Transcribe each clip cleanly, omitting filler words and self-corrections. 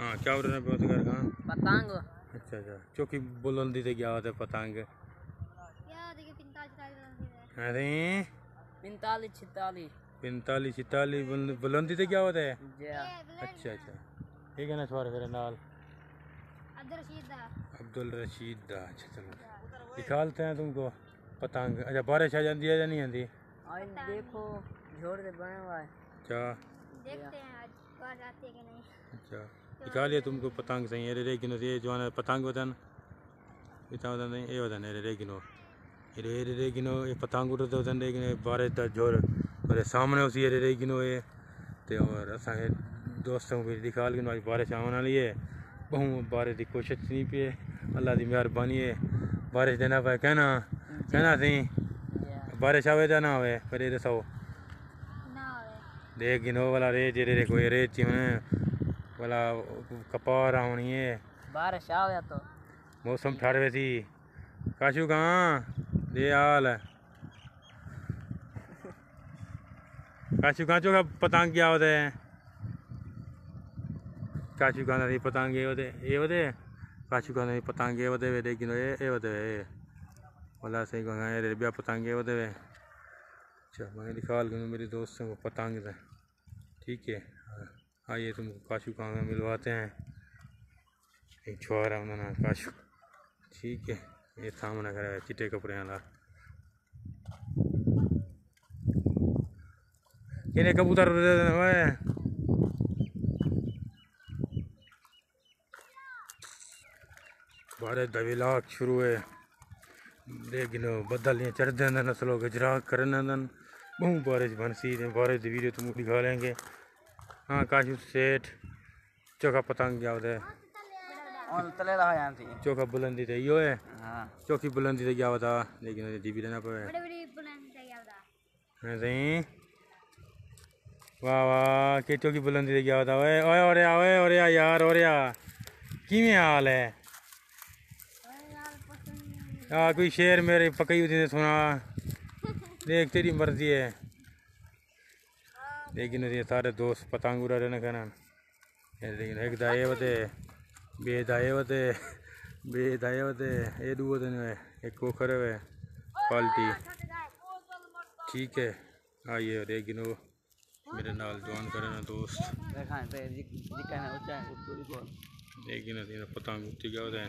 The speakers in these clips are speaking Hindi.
हाँ क्या बोल रहे हैं बहुत घर कहाँ? पतंग। अच्छा अच्छा चौकी बुलंदी से क्या होता है पतंग? अरे 45 46 बुलंदी से क्या होता है? अच्छा अच्छा ठीक है ना छोर फिर नाल अब्दुल रशीद दा। अच्छा चलो निकालते हैं तुमको पतंग। अच्छा बारिश आ जाती है या नहीं आती? देखो जोर से बने हुआ है। अच्छा देखते हैं आज बारिश आती है कि नहीं। अच्छा निकालिए तुमको पतंग सही है रे गिनो ये जो है पतंग होता है इतना होता नहीं ये होता है रे गिनो रे गिनो ये पतंग उड़ते होते हैं लेकिन बारिश का जोर और सामने उसी रे गिनो ये तो और असांखे दोस्तों को निकाल गिनो आज बारिश आने वाली है बहु बारिश की कोशिश नहीं पे अल्लाह की मेहरबानी है बारिश देना पाए कहना सी बारिश आवे या ना आवे पर ये दसो देख गिनो वाला रे जेरे कोई रे चिमने वाला कपार होनी है बारिश आ गया तो मौसम ठहर वैसी काशू कहाँ ये हाल है काशू कहाँ चोगा पतंग क्या होते हैं काशू कहाँ नहीं पतंग ये होते काशू कहाँ नहीं पतंग ये होते लेकिन ये होते वाला सही कहाँ ये बिया पतंग ये होते अच्छा मैं निकाल दूँ मेरे दोस्तों को पतंग से ठीक है आइए तुमको काशू कहाँ में मिलवाते हैं एक छोरा उन्होंने काशू ठीक है ये सामने खड़ा है चिट्टे कपड़े वाला किने कबूतर बारिश का व्लॉग शुरू है लेकिन बदल ये चढ़ते हैं नस्लों के जरा करने बहु बारिश बनसी बारिश की वीडियो तुमको दिखा लेंगे। हाँ काशू सेठ चोखा पतंग क्या होता है चोखा बुलंदी तो यो है चौकी बुलंदी से क्या होता लेकिन टीवी लेना पड़े वाह वाह के चौकी बुलंदी से क्या होता है ओए ओरे यार ओरे किमें हाल है कोई शेर मेरे पकई होती सुना देख तेरी मर्जी है लेकिन ये सारे दोस्त पतंग उड़ा रहे ना कहना लेकिन एक दाए होते बेदाए होते ये दो होते एक कोखर है क्वालिटी ठीक है आइए लेकिन वो मेरे नाल ज्वाइन करे ना दोस्त लेकिन पतंग उठी क्या होता है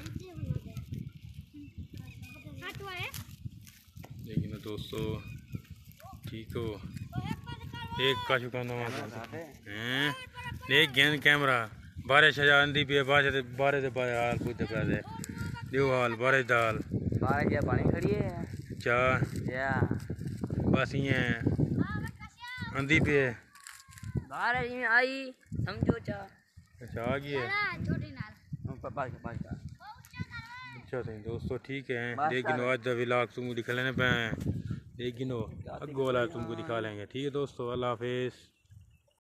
लेकिन दोस्तों ठीक हो एक काशू का नाम हैं देख गेंद कैमरा बारिश आंधी भी है बारिश बारिश हाल कुछ दे दियो हाल बारिश दाल बारिश या पानी खड़ी है अच्छा या बस ये आंधी भी है बारिश में आई समझो चा अच्छा आ गई है अच्छा सही दोस्तों ठीक है लेकिन आज का व्लॉग तुमको दिखा लेने पे लेकिन अगो वाला तुमको दिखा लेंगे ठीक है दोस्तों अल्लाह हाफिज़।